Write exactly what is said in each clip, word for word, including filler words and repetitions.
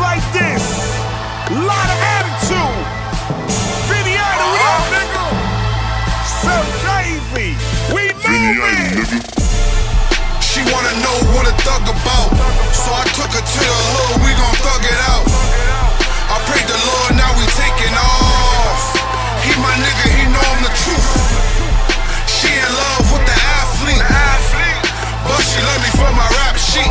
like this. Lot of attitude. Vidiana, we up, nigga. So crazy. We moving. She wanna know what a thug about, so I took her to the hood, we gon' thug it out. I prayed the Lord, now we taking off. He my nigga, he know I'm the truth. She in love with the athlete, but she love me for my rap sheet.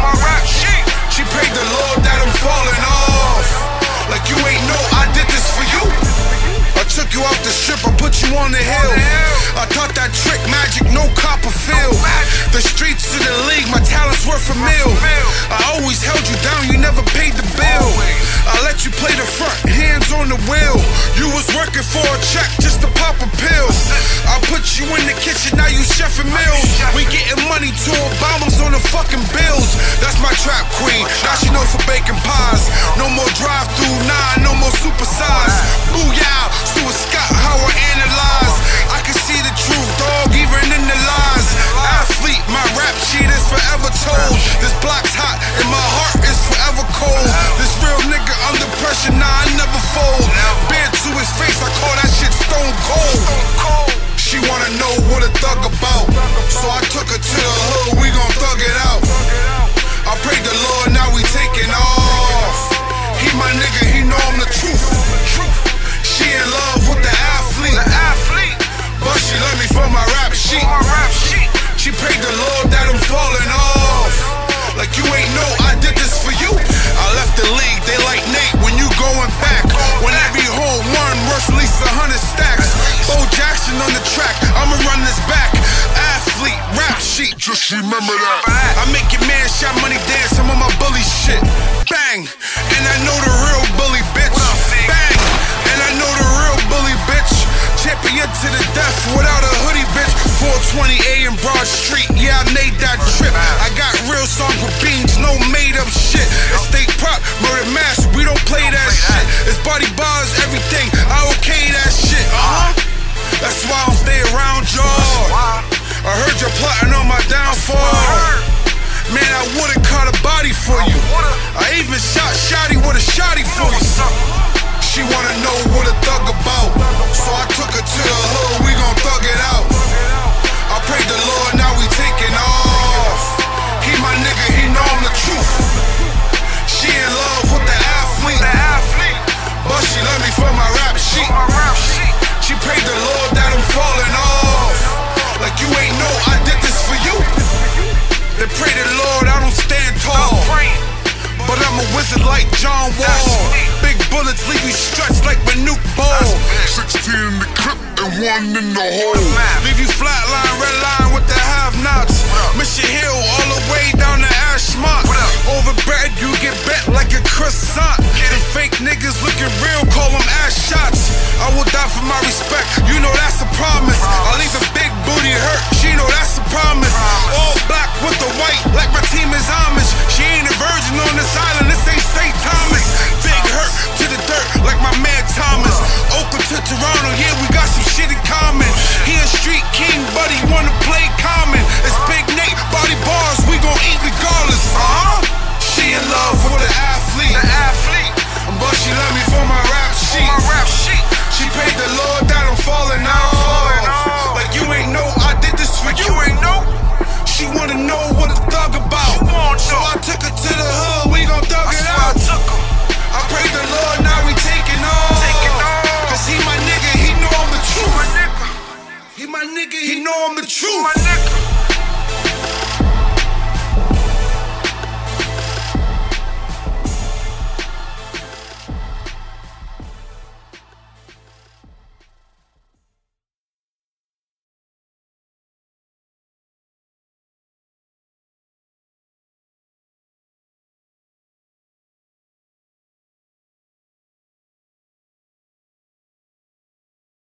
She prayed the Lord that I'm falling off. Like you ain't know I did this for you. I took you off the strip, I put you on the hill. I taught that trick magic, no Copperfield. The streets of the league, my talent's worth a meal. I always held you down, you never paid the bill. I let you play the front, hands on the wheel. You was working for a check just to pop a pill. I put you in the kitchen, now you chefing meals. We getting money to Obama's on the fucking bills. That's my trap queen, now she knows for baking pies. No more drive-through, nah, no more supersize. Booyah, Stuart Scott, how I analyze. I can see the truth, dog, even in the lies. Athlete, my rap sheet is forever told. This block's hot and my heart is forever cold. This real nigga under pressure, nah, I never fold. Bare to his face, I call that shit stone cold. She wanna know what a thug about, so I took her to the hood, we gon' thug it out. I prayed the Lord, now we taking off. He my nigga, he know I'm the truth. She in love with the athlete, but she love me for my rap sheet. She prayed the Lord that I'm falling off. Like you ain't know I did this for you. I left the league, they like Nate when you going back. When every hole one worth at least a hundred stacks. Bo Jackson on the track, I'ma run this back. Athlete, rap sheet, just remember that. I make your man shot money dance, I'm on my bully shit. Bang, and I know the real bully bitch. Bang, and I know the real bully bitch. Champion to the death without a hoodie bitch. four twenty A in Broad Street, yeah I made that trip. I got real songs with beans, no made up shit. It's state prop, murder mass, we don't play that shit. It's body bars, everything, I okay that shit. Uh-huh. That's why I don't stay around y'all. I heard you're plotting on my downfall. Man, I would've caught a body for you. I even shot Shotty with a shotty for you. She wanna know what a thug about, so I took her to the hood, we gon' thug it out. I prayed the Lord, now we taking off. He my nigga, he know I'm the truth. She in love with the athlete, but she love me for my rap sheet. She prayed the Lord that I'm falling off. Like you ain't know I did this for you. They pray the Lord I don't stand tall, but I'm a wizard like John Wall. Big bullets leave you stretched like Manute Ball. Sixteen in the clip and one in the hole. Leave you flatline, red line with the have-nots. Mission Hill all the way down to Ashmont. Over bread you get bent like a croissant. And fake niggas looking real, call them ass shots. I will die for my respect, you know that's a promise. I leave a big booty hurt, she know that's a promise. All black with the white, like my team is Amish. She ain't a virgin on this island, this ain't Saint Thomas. Big hurt to the dirt, like my man Thomas. Oakland to Toronto, yeah, we got some shit in common. He a street king, but he wanna play common. It's Big Nate, body bars, we gon' eat regardless. Uh-huh. She in love with the athlete, but she love me for my rap sheet. She prayed the Lord that I'm falling off. Like you ain't know I did this for you. She wanna know what a thug about, so I took her to the hood, we gon' thug it out. I prayed the Lord, now we taking off. Cause he my nigga, he know I'm the truth. He my nigga, he know I'm the truth.